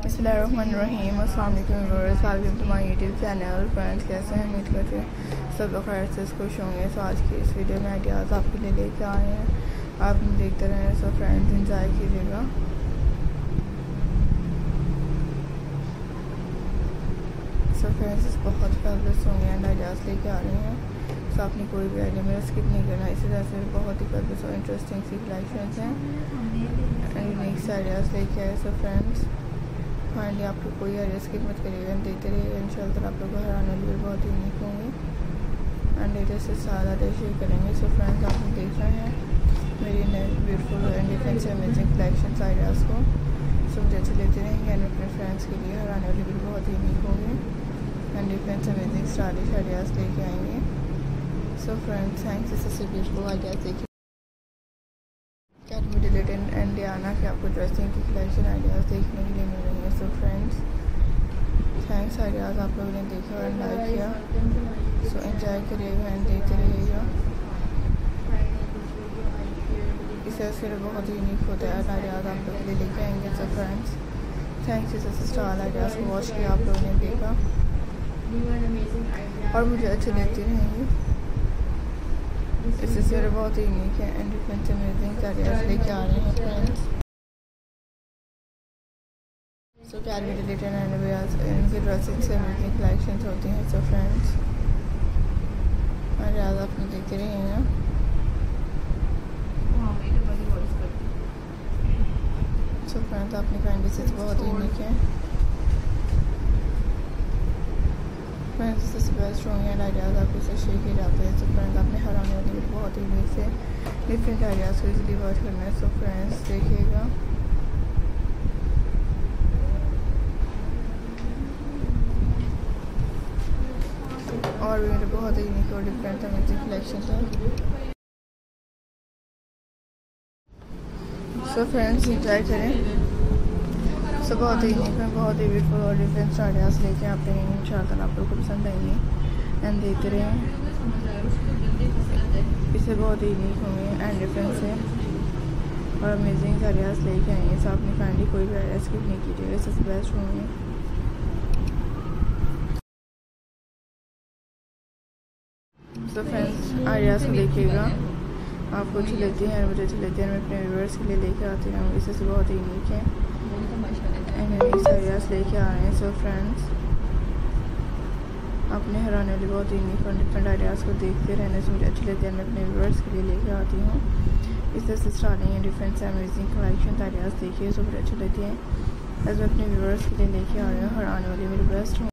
बिस्मिल्लाहिर्रहमानिर्रहीम। अस्सलाम वालेकुम viewers, welcome to my YouTube channel. Friends, कैसे हैं? उम्मीद करते हैं सब लोग खैर से खुश होंगे। सो आज की इस वीडियो में आइडियाज़ आपके लिए लेके आए हैं, आप देखते रहें। सो फ्रेंड्स, इंजॉय कीजिएगा। सो फ्रेंड्स, बहुत फैबुलस होंगे एंड आइडियाज़ लेके आ रही हैं। सो आपने कोई भी आइडिया मेरा स्किप नहीं करना। इसी तरह से बहुत ही फैबुलस और इंटरेस्टिंग सी कलेक्शंस हैं एंड यूनिक आइडियाज़ लेके आए। सो फ्रेंड्स, फाइनली आप लोग कोई आइडिया स्किप मत करिएगा, देखते रहिएगा। इंशाल्लाह आप लोग को हराने वाले भी बहुत यूनिक होंगे एंड लेटेस्ट से सारा शेयर करेंगे। सो फ्रेंड्स, आप लोग देख रहे हैं मेरी नई ब्यूटीफुल एंड डिफरेंट से अमेजिंग कलेक्शन आइडियाज़ को। सो मुझे अच्छे लेते रहेंगे एंड अपने फ्रेंड्स के लिए हराने वाले भी बहुत यूनिक होंगे एंड डिफरेंट से अमेजिंग स्टाइलिश आइडियाज़ लेके आएंगे। सो फ्रेंड्स, थैंक्स इस सबसे ब्यूटीफुल आइडियाज़ देखिए रिलेटेड एंड डियाना के आपको ड्रेसिंग की कलेक्शन आइडियाज़ देखने के लिए मिल रही हैं। सो फ्रेंड्स, थैंक्स आइडियाज़ आप लोगों ने देखा और लाइक किया। सो एंजॉय करिएगा एंड देखते रहिएगा। इस तरह से बहुत यूनिक होता है आइडियाज़ आप लोग के लिए लेके आएंगे। सो फ्रेंड्स, थैंक्स इस स्टाइल आइडियाज़ को वॉच किया आप लोगों ने देखा और मुझे अच्छे लेते रहेंगे। इससे सिर्फ बहुत ही यूनिक है एंड डिफरेंट अमेजिंग आइडियाज़ लेके आ रहे हैं फ्रेंड्स। सो प्यार भी रिलेटेड एंड इनके ड्रेसिंग से अमेजिंग कलेक्शंस होती हैं। सो फ्रेंड्स, आइडियाज़ आपने देखते रहेंगे। सो फ्रेंड्स, आपने फाइंड दिस बहुत ही यूनिक है फ्रेंड्स। इससे बेस्ट होंगे एंड आइडियाज़ आपके साथ शेयर किए जाते हैं। सो फ्रेंड्स, आपने हर आने वाली बहुत ही यूनिक से डिफरेंट आइडियाज़ को इजीली वॉच करना है। सो फ्रेंड्स, देखिएगा। और भी मेरे बहुत ही यूनिक और डिफरेंट अमेजिंग कलेक्शन है। सो फ्रेंड्स, एंजॉय करें। सो बहुत ही यूनिक है, बहुत ही ब्यूटीफुल और डिफरेंट आइडियाज़ लेके आते हैं। इंशाल्लाह आप लोग को पसंद आएंगे एंड देखते रहें। इसे बहुत ही यूनिक होंगे एंड डिफरेंट से और अमेजिंग आइडियाज़ लेके आएंगे। सो आपने फाइनली कोई भी आइडिया स्किप नहीं कीजिएगा, इससे बेस्ट होंगे। सो फ्रेंड्स, आइडियाज़ को देखिएगा, आपको अच्छी लगती हैं और मुझे अच्छी लगती है। मैं अपने व्यूअर्स के लिए लेके आती हूँ। इससे बहुत ही यूनिक है एंड यूनिक आइडियाज़ लेके आ रहे हैं। सो फ्रेंड्स, अपने हराने वाले बहुत यूनिक और डिफरेंट आइडियाज़ को देखते रहने से मुझे अच्छी लगती है। मैं अपने व्यूअर्स के लिए लेके आती हूँ। इस तरह से स्टार्टिंग है डिफरेंट से अमेजिंग कलेक्शन आइडियाज़ देखिए, सो मुझे अच्छी लगती है। मैं अपने व्यूअर्स के लिए लेके आ रही हूँ। हराने वाली मेरी बेस्ट